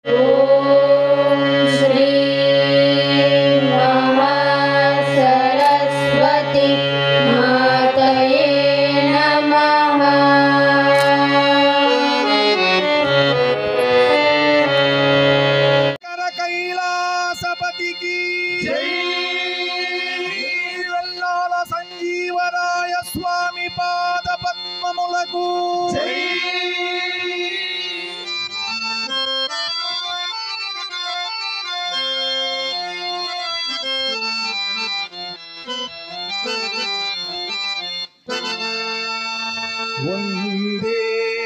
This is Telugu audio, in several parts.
ఓం శ్రీ మహాసరస్వతి మాతయే నమః. కైలాసపతికి జై. వెల్లాల సంజీవరాయ స్వామి పాద పద్మములకు జై. వందే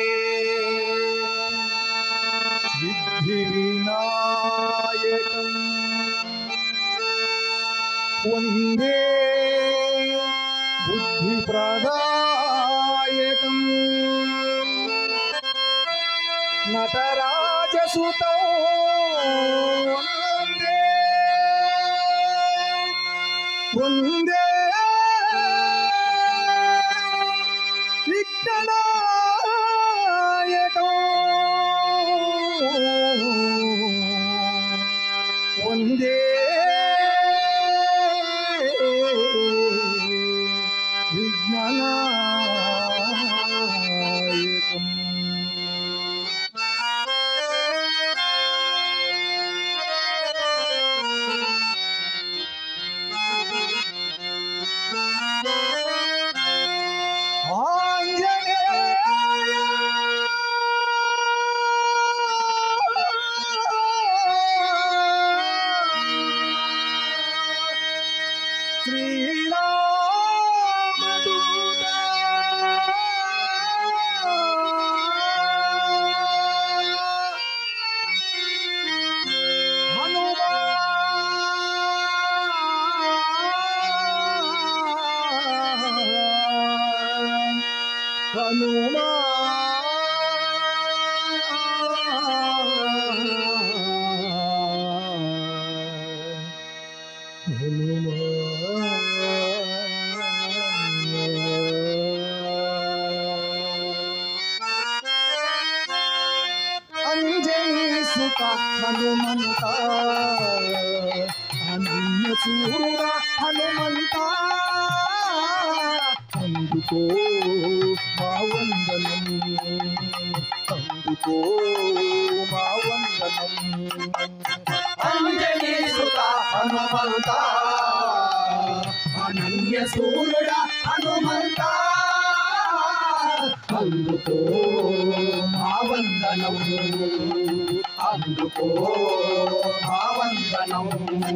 సిద్ధి వినాయకం వందే బుద్ధి ప్రదాయకం నటరాజసుతం వందే వందే విఘ్ననాయకం వందే విఘ్ననాయకం. అంజనీసుత హనుమంత అనన్యసూర హనుమంత అందుకో మా వందనం అందుకో మా వందనం. అంజనీసుత హనుమంత అనన్యసూరుడ హనుమంత అందుకో మా వందనం అందుకో మా వందనం.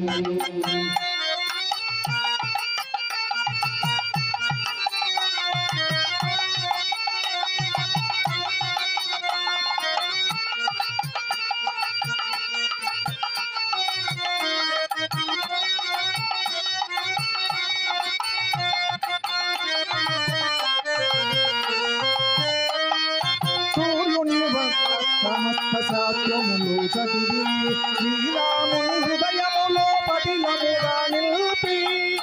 సమస్త శాస్త్రములు చదివి శ్రీరాముని హృదయములో పటిలముగా నిలిపి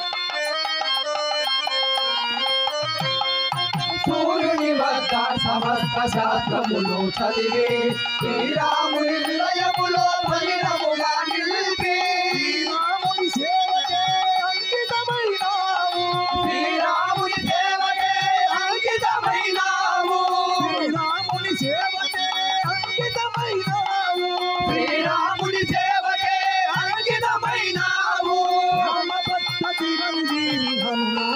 సూర్యుని వద్ద సమస్త శాస్త్రములు చదివి శ్రీరాముని హృదయములో పటిలముగా నిలిపి శ్రీరాముని సేవకే అంకితమైనావు శ్రీరాముని సేవకే అంకితమైనావు శ్రీరాముని సేవకే శ్రీరాముని సేవకే అంకితమైనావు. రామభక్త చిరంజీవి హనుమా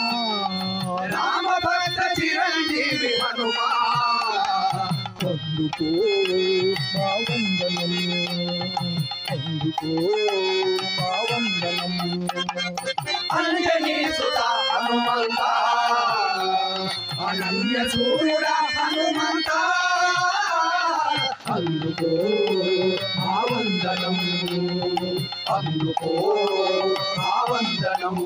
రామభక్త చిరంజీవి హనుమా అందుకో మా వందనం అందుకో మా వందనం. అంజనీసుత హనుమంత అనన్యసూరుడ హనుమంత అందుకో మా వందనం అందుకో మా వందనం.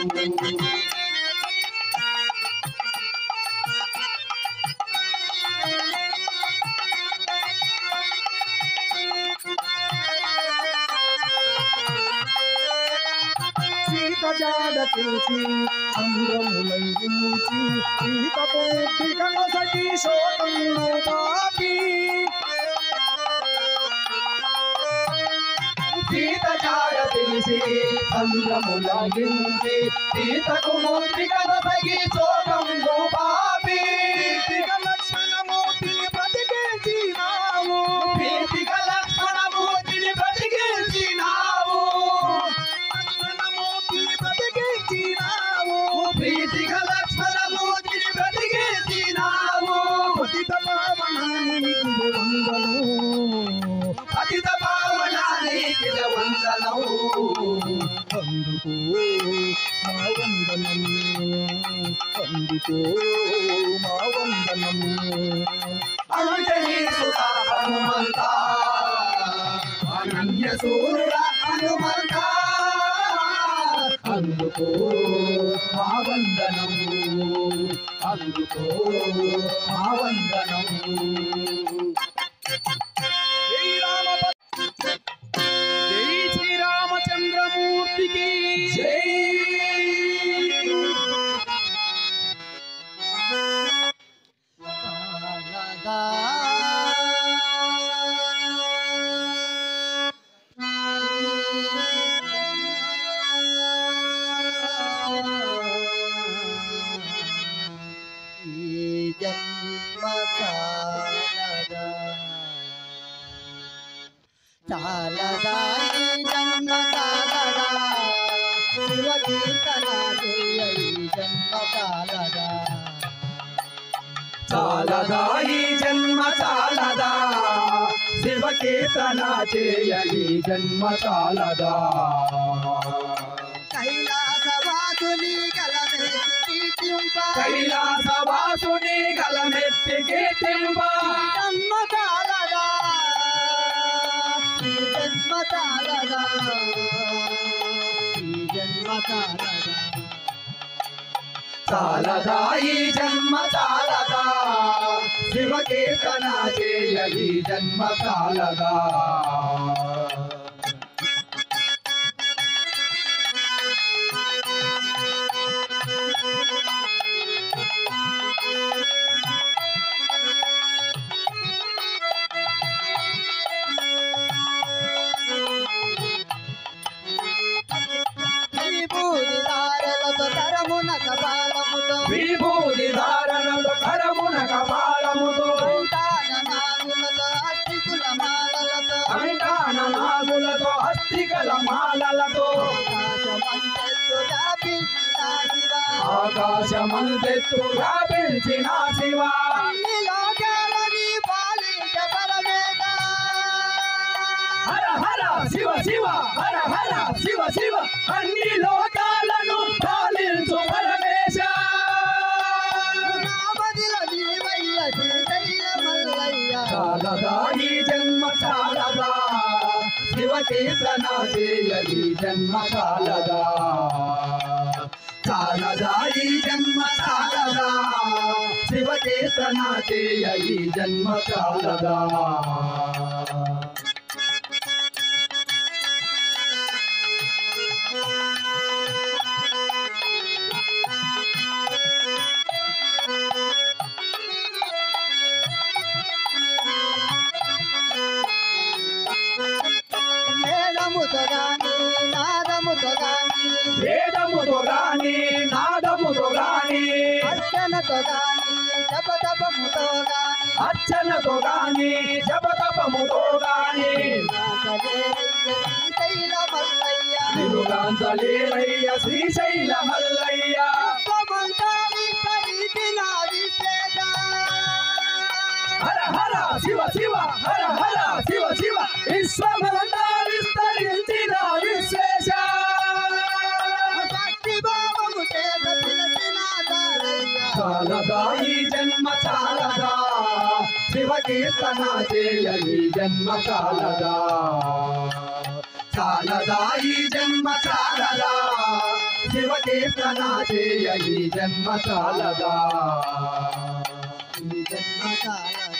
సీత జాడ తెలిసి అంగములై నిలిచి సీతతో సతీ శోకంలో పాపి సీత జాడ తెలిసి సంద్రములగించి సీతకు మూర్తికనొసగి శోకంబు పాపి లక్ష్మణమూర్తిని బ్రతికించినావు ప్రీతిక లక్ష్మణమూర్తిని బ్రతికించినావు లక్ష్మణమూర్తిని బ్రతికించినావు ప్రీతిక లక్ష్మణమూర్తిని బ్రతికించినావు పతిత పావనానికి వందనము పతిత పావనానికి వందనము అందుకో మా వందనం అందుకో మా వందనం అంజనీ సుత హనుమంత అనన్య సూర్య హనుమంత అందుకో మా వందనం అందుకో మా వందనం జై శ్రీరామచంద్రమూర్తికి జై చాలదా ఈ జన్మ చాలదా శివ కీర్తన చేయ ఈ జన్మ చాలదా చాలదా ఈ జన్మ చాలదా శివ కీర్తన చేయ ఈ జన్మ చాలదా కైలాసవాసుని గలమెత్తి కీర్తింప కైలాసవాసుని గలమెత్తి కీర్తింప జన్మ చాలదా ఈ జన్మ చాలదా ఈ జన్మ చాలదా చాలదా ఈ జన్మ చాలదా శివ కీర్తన చేయ ఈ జన్మ చాలదా విభూతి ధారలతో తరమున కపాలముతో విభూతి ధారణలో కరమున కపాలముతో సంతాన నాగులతో అస్థికుల మాలలతో అంటాన నాగులతో అస్థికల మాలలతో ఆకాశమంతెత్తు వ్యాపించిన శివ ఆకాశమంతెత్తు వ్యాపించిన శివ అన్ని లోకాలని పాలించ పరమేశ హర హర శివ శివ హర హర శివ శివ అన్ని లోకాలను పాలించు పరమేశ నామదిల నీవయ్య శ్రీశైల మల్లయ్య చాలదా ఈ జన్మ చాలదా శివ కీర్తన చేయ ఈ జన్మ చాలదా చాలదా ఈ జన్మ చాలదా శివ కీర్తన చేయ ఈ జన్మ చాలదా వేదముతో గాని నాదముతో గాని వేదముతో గాని నాదముతో గాని అర్చనతో గాని జపతపముతో గాని అర్చనతో గాని జపతపముతో గాని శ్రీశైల మల్లయ్య నిరుగాంతలేరయ్య శ్రీశైల మల్లయ్య విశ్వమంతా విస్తరించిన విశ్వేశ హర హర శివ శివ హర హర శివ శివ విశ్వమంతా విస్తరించిన విశ్వేశ భక్తి భావము చేత పిలచిన దారయ్య చాలదా ఈ జన్మ చాలదా శివ కీర్తన చేయ ఈ జన్మ చాలదా చాలదా ఈ జన్మ చాలదా శివ కీర్తన చేయ ఈ జన్మ చాలదా ఈ జన్మ చాలదా